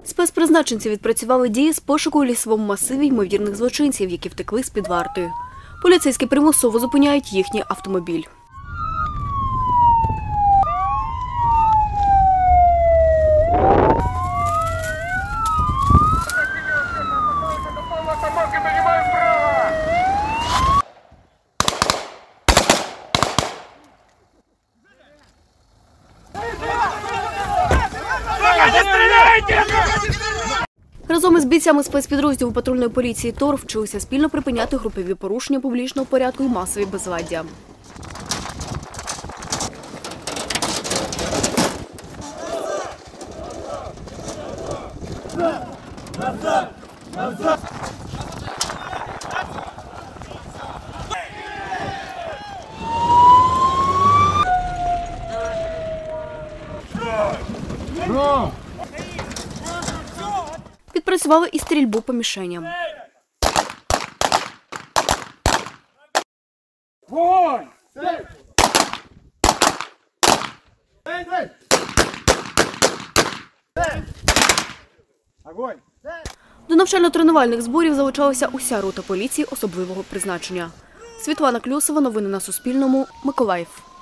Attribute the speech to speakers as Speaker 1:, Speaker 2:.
Speaker 1: Спецпризначенці відпрацювали дії з пошуку у лісовому масиві ймовірних злочинців, які втекли з-під варти. Поліцейські примусово зупиняють їхній автомобіль. Разом із бійцями спецпідрозділу патрульної поліції ТОР вчилися спільно припиняти групові порушення публічного порядку і масові безладдя. Відпрацювали і стрільбу по мішеням.
Speaker 2: Вогонь! Огонь!
Speaker 1: До навчально-тренувальних зборів залучалася уся рота поліції особливого призначення. Світлана Кльосова, новини на Суспільному, Миколаїв.